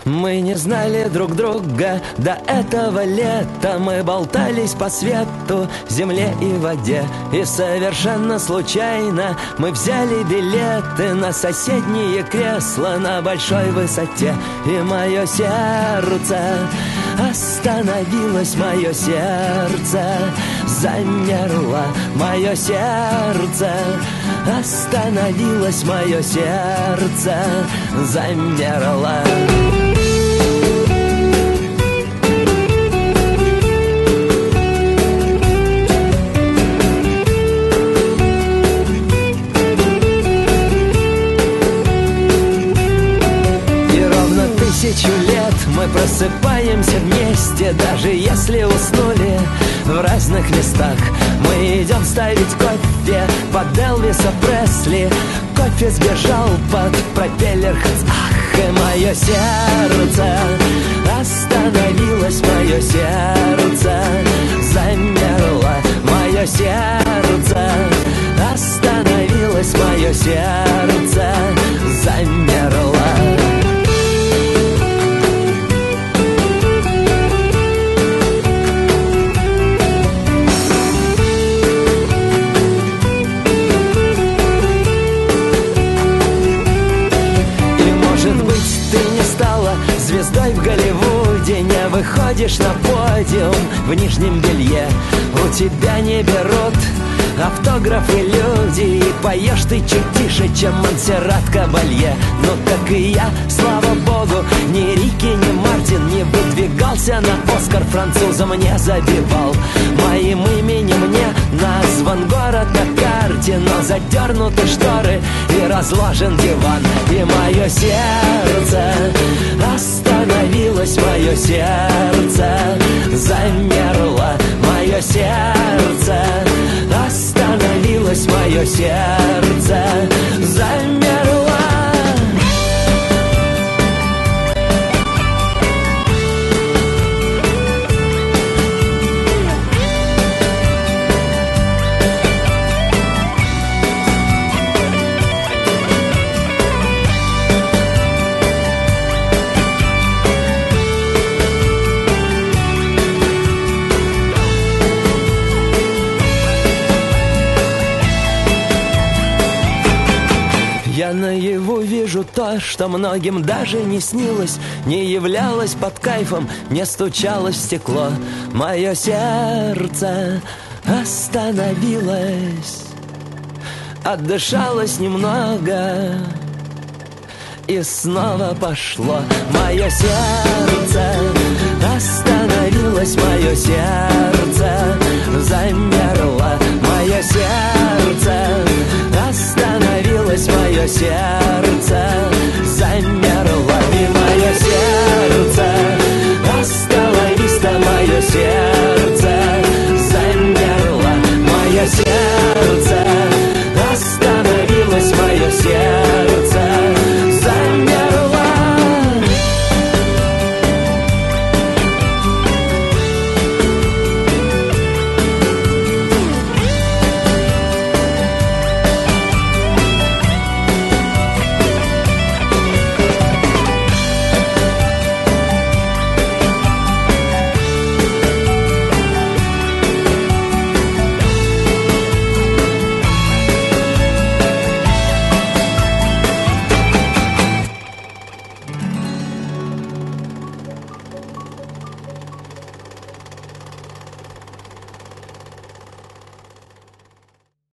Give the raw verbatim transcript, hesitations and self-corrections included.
Мы не знали друг друга до этого лета. Мы болтались по свету, земле и воде. И совершенно случайно мы взяли билеты на соседние кресла на большой высоте. И мое сердце остановилось, мое сердце замерло, мое сердце остановилось, мое сердце замерло. Тысячу лет мы просыпаемся вместе, даже если уснули в разных местах. Мы идем ставить кофе под Элвиса Пресли. Кофе сбежал под пропеллер. Ах, и мое сердце остановилось, мое сердце замерло, мое сердце остановилось, мое сердце замерло. Звездой в Голливуде, не выходишь на подиум в нижнем белье. У тебя не берут автографы люди, и поешь ты чуть тише, чем Монсеррат Кабалье. Но как и я, слава богу, ни Рики, ни Мартин не выдвигался на Оскар, французом не забивал. Моим именем не назван город на карте, но задернуты шторы и разложен диван. И мое сердце остановилось, мое сердце замерло, мое сердце остановилось, мое сердце замерло. Я наяву вижу то, что многим даже не снилось, не являлось под кайфом, не стучалось в стекло. Мое сердце остановилось, отдышалось немного и снова пошло. Мое сердце остановилось, мое сердце замерло, мое сердце остановилось, мое сердце